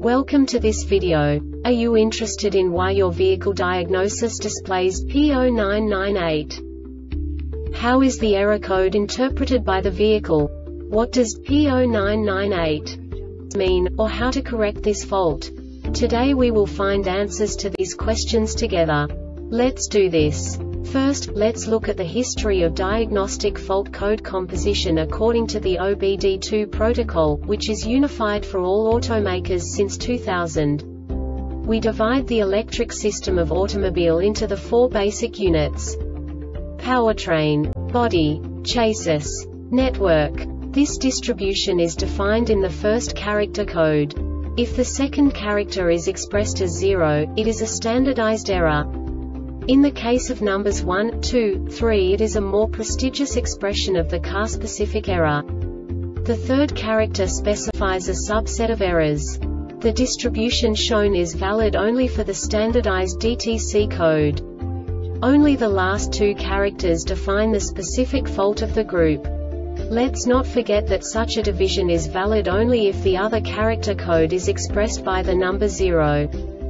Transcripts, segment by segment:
Welcome to this video. Are you interested in why your vehicle diagnosis displays P0998? How is the error code interpreted by the vehicle? What does P0998 mean, or how to correct this fault? Today we will find answers to these questions together. Let's do this. First, let's look at the history of diagnostic fault code composition according to the OBD2 protocol, which is unified for all automakers since 2000. We divide the electric system of automobile into the four basic units: powertrain, body, chassis, network. This distribution is defined in the first character code. If the second character is expressed as 0, it is a standardized error. In the case of numbers 1, 2, 3, it is a more prestigious expression of the car-specific error. The third character specifies a subset of errors. The distribution shown is valid only for the standardized DTC code. Only the last two characters define the specific fault of the group. Let's not forget that such a division is valid only if the other character code is expressed by the number 0.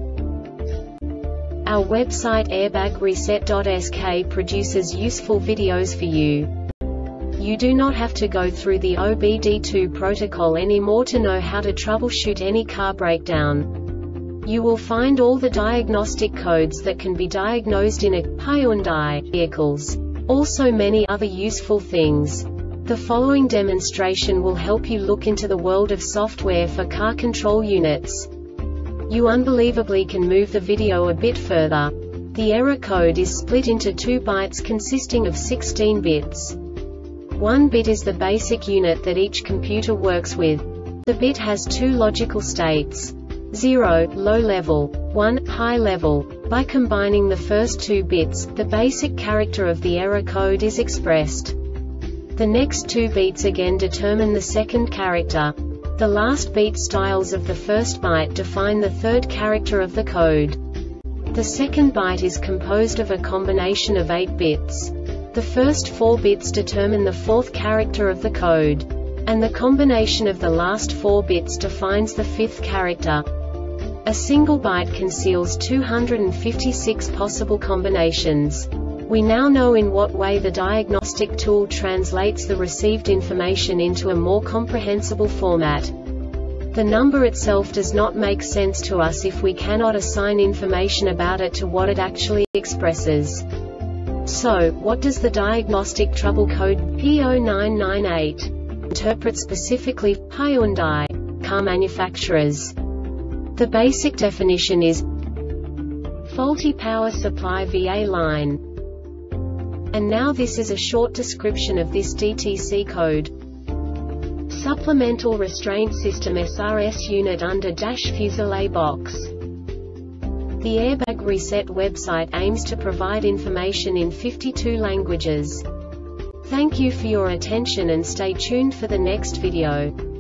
Our website airbagreset.sk produces useful videos for you. You do not have to go through the OBD2 protocol anymore to know how to troubleshoot any car breakdown. You will find all the diagnostic codes that can be diagnosed in a Hyundai vehicles. Also many other useful things. The following demonstration will help you look into the world of software for car control units. You unbelievably can move the video a bit further. The error code is split into 2 bytes consisting of 16 bits. 1 bit is the basic unit that each computer works with. The bit has 2 logical states: 0, low level, 1, high level. By combining the first 2 bits, the basic character of the error code is expressed. The next 2 beats again determine the second character. The last beat styles of the first byte define the third character of the code. The second byte is composed of a combination of 8 bits. The first 4 bits determine the fourth character of the code. And the combination of the last 4 bits defines the fifth character. A single byte conceals 256 possible combinations. We now know in what way the diagnostic tool translates the received information into a more comprehensible format. The number itself does not make sense to us if we cannot assign information about it to what it actually expresses. So, what does the diagnostic trouble code P0998 interpret specifically for Hyundai car manufacturers? The basic definition is faulty power supply VA line. And now this is a short description of this DTC code. Supplemental Restraint System SRS unit under Fuselage box. The Airbag Reset website aims to provide information in 52 languages. Thank you for your attention and stay tuned for the next video.